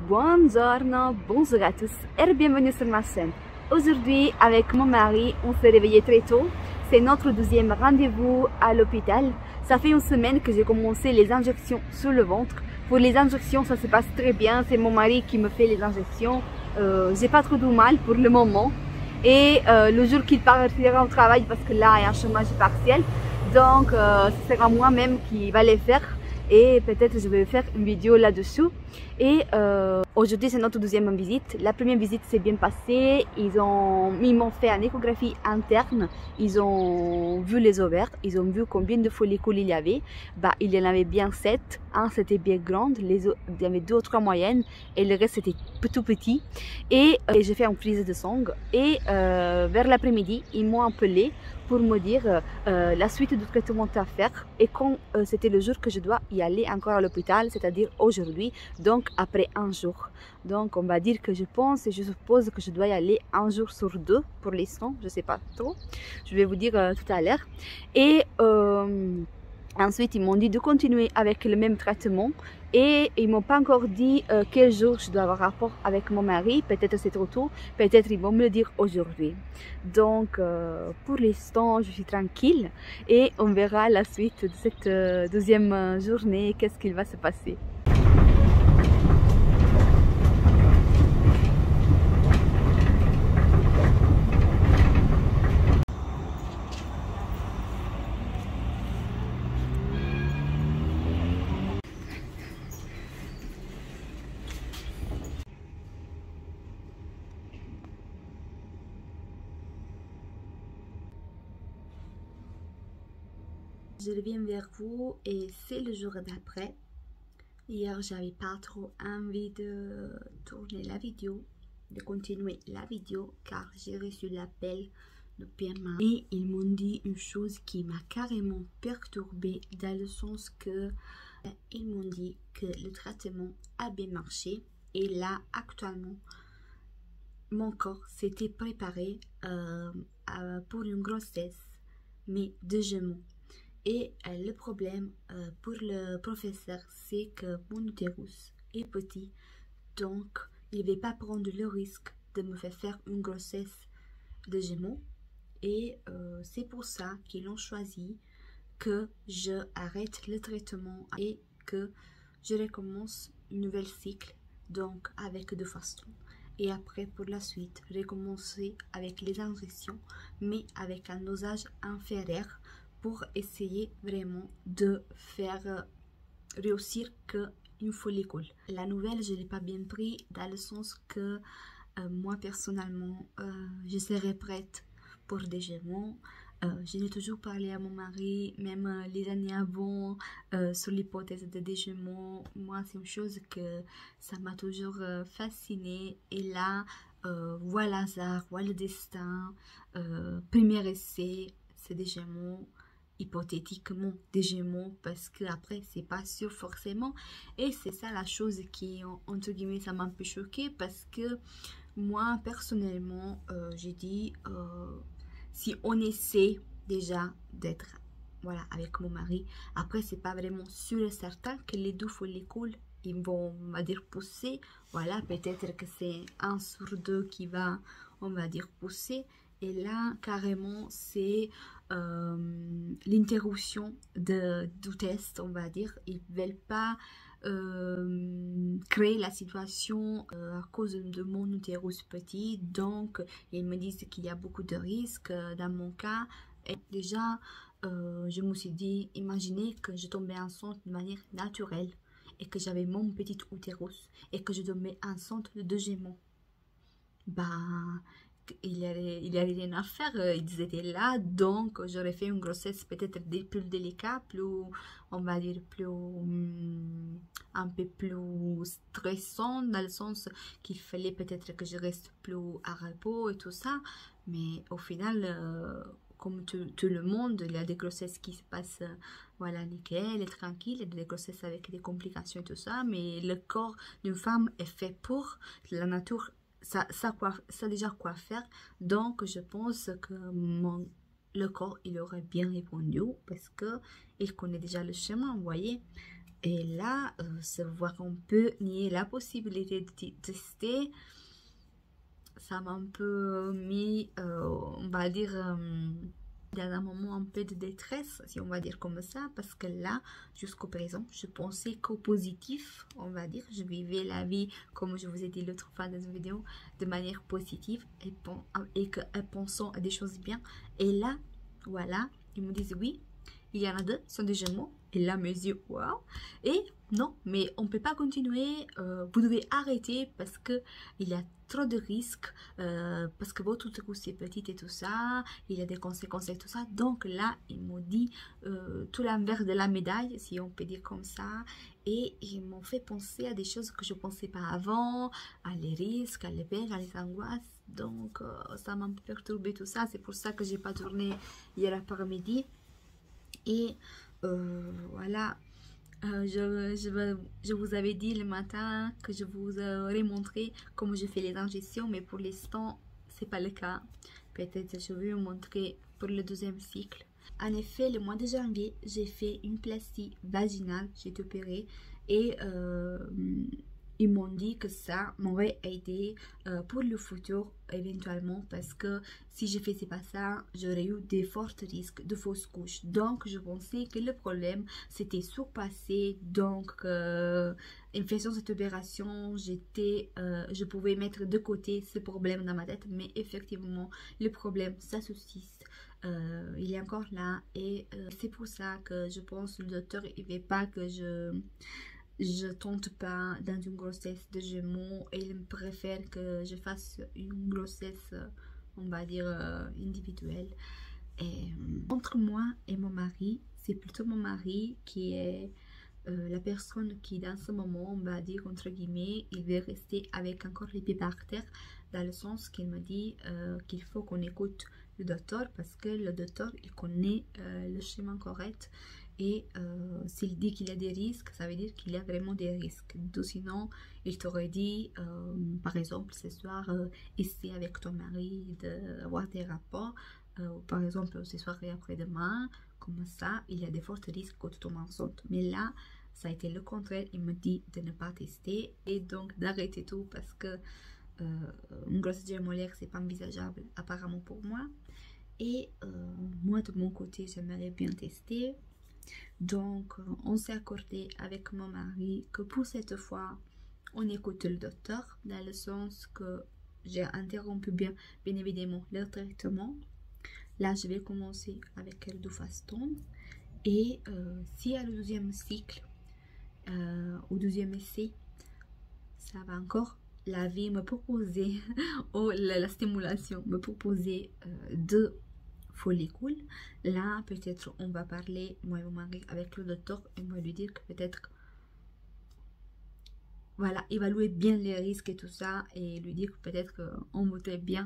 Buongiorno, bonjour à tous et bienvenue sur ma chaîne. Aujourd'hui, avec mon mari, on s'est réveillé très tôt. C'est notre deuxième rendez-vous à l'hôpital. Ça fait une semaine que j'ai commencé les injections sur le ventre. Pour les injections, ça se passe très bien. C'est mon mari qui me fait les injections. J'ai pas trop de mal pour le moment. Et le jour qu'il partira au travail, parce que là, il y a un chômage partiel, donc ce sera moi-même qui va les faire. Et peut-être je vais faire une vidéo là-dessus. Et aujourd'hui c'est notre deuxième visite. La première visite s'est bien passée. Ils m'ont fait une échographie interne. Ils ont vu les ovaires. Ils ont vu combien de follicules il y avait. Il y en avait bien 7. Un c'était bien grand. Il y avait 2 ou 3 moyennes. Et le reste c'était tout petit. Et j'ai fait une prise de sang. Et vers l'après-midi ils m'ont appelé pour me dire la suite du traitement à faire. Et quand c'était le jour que je dois y aller encore à l'hôpital, c'est-à-dire aujourd'hui, donc après un jour. Donc on va dire que je pense et je suppose que je dois y aller un jour sur 2 pour l'instant, je sais pas trop. Je vais vous dire tout à l'heure. Et ensuite, ils m'ont dit de continuer avec le même traitement et ils m'ont pas encore dit quel jour je dois avoir rapport avec mon mari. Peut-être c'est trop tôt, peut-être ils vont me le dire aujourd'hui. Donc, pour l'instant, je suis tranquille et on verra la suite de cette deuxième journée, qu'est-ce qu'il va se passer. Je reviens vers vous et c'est le jour d'après. Hier, j'avais pas trop envie de tourner la vidéo, de continuer la vidéo car j'ai reçu l'appel de PMA et ils m'ont dit une chose qui m'a carrément perturbée dans le sens que ils m'ont dit que le traitement a bien marché et là actuellement mon corps s'était préparé pour une grossesse mais de jumeaux. Et le problème pour le professeur, c'est que mon utérus est petit, donc il ne va pas prendre le risque de me faire une grossesse de jumeaux. Et c'est pour ça qu'ils ont choisi que je arrête le traitement et que je recommence un nouvel cycle, donc avec 2 façons. Et après, pour la suite, recommencer avec les injections, mais avec un dosage inférieur, pour essayer vraiment de faire réussir qu'une follicule. La nouvelle, je ne l'ai pas bien pris dans le sens que moi personnellement, je serais prête pour des jumeaux. Je n'ai toujours parlé à mon mari, même les années avant, sur l'hypothèse de des jumeaux. Moi, c'est une chose que ça m'a toujours fascinée. Et là, voilà le hasard, voilà le destin. Premier essai, c'est des jumeaux. Hypothétiquement des jumeaux parce que après c'est pas sûr forcément et c'est ça la chose qui entre guillemets ça m'a un peu choquée parce que moi personnellement j'ai dit si on essaie déjà d'être voilà avec mon mari, après c'est pas vraiment sûr et certain que les 2 follicules ils vont on va dire pousser, voilà peut-être que c'est 1 sur 2 qui va on va dire pousser. Et là, carrément, c'est l'interruption du test, on va dire. Ils ne veulent pas créer la situation à cause de mon utérus petit. Donc, ils me disent qu'il y a beaucoup de risques dans mon cas. Et déjà, je me suis dit, imaginez que je tombais enceinte de manière naturelle et que j'avais mon petit utérus et que je tombais enceinte de 2 jumeaux. Il n'y avait rien à faire, ils étaient là, donc j'aurais fait une grossesse peut-être plus délicate, plus, on va dire, plus, un peu plus stressante, dans le sens qu'il fallait peut-être que je reste plus à repos et tout ça, mais au final, comme tout le monde, il y a des grossesses qui se passent, voilà, nickel et tranquille, il y a des grossesses avec des complications et tout ça, mais le corps d'une femme est fait pour la nature. Ça déjà quoi faire, donc je pense que le corps il aurait bien répondu parce que il connaît déjà le chemin, vous voyez. Et là, se voir un peu nier la possibilité de tester, ça m'a un peu mis, on va dire, dans un moment un peu de détresse, si on va dire comme ça, parce que là, jusqu'au présent, je pensais qu'au positif, on va dire, je vivais la vie, comme je vous ai dit l'autre fois dans une vidéo, de manière positive et pensant à des choses bien. Et là, voilà, ils me disent oui, il y en a deux, ce sont des Gémeaux. Et là, mes yeux, waouh! Et non, mais on ne peut pas continuer. Vous devez arrêter parce que il y a trop de risques. Parce que votre coup c'est petit et tout ça. Il y a des conséquences et tout ça. Donc là, ils m'ont dit tout l'envers de la médaille, si on peut dire comme ça. Et ils m'ont fait penser à des choses que je ne pensais pas avant, à les risques, à les peurs, à les angoisses. Donc ça m'a un peu perturbé tout ça. C'est pour ça que j'ai pas tourné hier après-midi. Et voilà, je vous avais dit le matin que je vous aurais montré comment je fais les injections, mais pour l'instant, c'est pas le cas. Peut-être je vais vous montrer pour le deuxième cycle. En effet, le mois de janvier, j'ai fait une plastie vaginale, j'ai été opérée et ils m'ont dit que ça m'aurait aidé pour le futur éventuellement parce que si je faisais pas ça, j'aurais eu des forts risques de fausses couches. Donc je pensais que le problème s'était surpassé. Donc en faisant cette opération, je pouvais mettre de côté ce problème dans ma tête, mais effectivement le problème ça subsiste. Il est encore là et c'est pour ça que je pense que le docteur il veut pas que je tente pas dans une grossesse de Gémeaux et il préfère que je fasse une grossesse, on va dire, individuelle. Et entre moi et mon mari, c'est plutôt mon mari qui est la personne qui dans ce moment, on va dire entre guillemets, il veut rester avec encore les pieds par terre, dans le sens qu'il me dit qu'il faut qu'on écoute le docteur parce que le docteur il connaît le chemin correct. Et s'il dit qu'il y a des risques, ça veut dire qu'il y a vraiment des risques. Donc, sinon, il t'aurait dit, par exemple, ce soir, essaie avec ton mari d'avoir des rapports. Par exemple, ce soir et après-demain, comme ça, il y a des forts risques que tu tombes enceinte. Mais là, ça a été le contraire. Il me dit de ne pas tester et donc d'arrêter tout parce que une grossesse gémellaire, c'est pas envisageable apparemment pour moi. Et moi, de mon côté, j'aimerais bien tester. Donc, on s'est accordé avec mon mari que pour cette fois, on écoute le docteur, dans le sens que j'ai interrompu bien évidemment le traitement. Là, je vais commencer avec le Dufaston. Et si à le deuxième cycle, au deuxième essai, ça va encore, la vie me proposer, ou la stimulation me proposer de follicule. Là, peut-être on va parler, moi et mon mari, avec le docteur et on va lui dire que peut-être, voilà, évaluer bien les risques et tout ça et lui dire que peut-être qu'on voudrait bien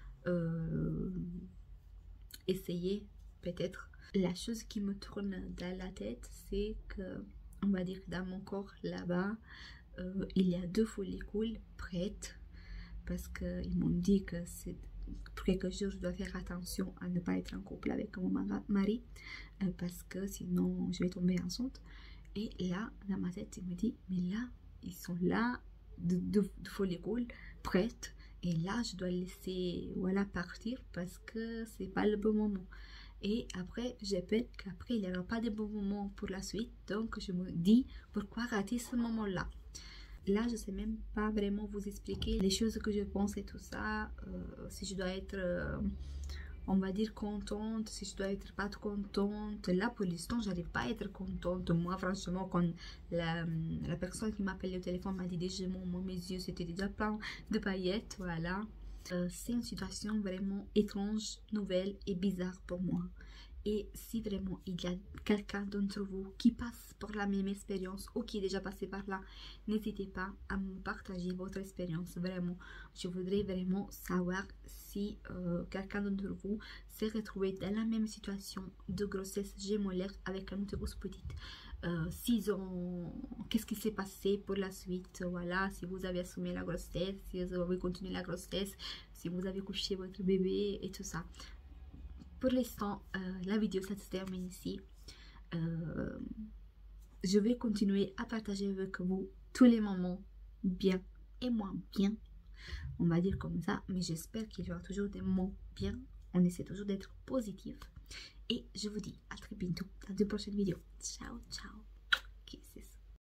essayer, peut-être. La chose qui me tourne dans la tête, c'est que, on va dire que dans mon corps, là-bas, il y a 2 follicules prêtes parce qu'ils m'ont dit que c'est pour quelques jours, je dois faire attention à ne pas être en couple avec mon mari parce que sinon je vais tomber enceinte. Et là, dans ma tête, il me dit, mais là, ils sont là, de follicules prêtes. Et là, je dois laisser voilà, partir parce que c'est pas le bon moment. Et après, j'ai peur qu'après, il n'y aura pas de bon moment pour la suite. Donc, je me dis, pourquoi rater ce moment-là? Là, je sais même pas vraiment vous expliquer les choses que je pense et tout ça. Si je dois être, on va dire, contente, si je dois être pas contente. Là, pour l'instant, j'arrive pas à être contente. Moi, franchement, quand la personne qui m'appelait au téléphone m'a dit des Gémeaux, moi, mes yeux, c'était déjà plein de paillettes, voilà. C'est une situation vraiment étrange, nouvelle et bizarre pour moi. Et si vraiment il y a quelqu'un d'entre vous qui passe par la même expérience ou qui est déjà passé par là, n'hésitez pas à me partager votre expérience. Vraiment, je voudrais vraiment savoir si quelqu'un d'entre vous s'est retrouvé dans la même situation de grossesse gémellaire avec un utérus petite. Qu'est-ce qui s'est passé pour la suite, voilà, si vous avez assumé la grossesse, si vous avez continué la grossesse, si vous avez couché votre bébé et tout ça. Pour l'instant, la vidéo ça se termine ici. je vais continuer à partager avec vous tous les moments bien et moins bien. On va dire comme ça, mais j'espère qu'il y aura toujours des moments bien. On essaie toujours d'être positif. Et je vous dis à très bientôt dans de prochaines vidéos. Ciao, ciao.